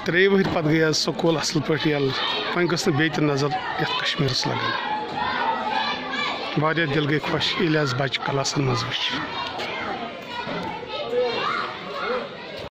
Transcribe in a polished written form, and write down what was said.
3 वहर पत् गई स्कूल असल पे यल वह गस बे नजर ये कश्मीरस लगन दिल गई खुश ये बच्चे क्लासन मज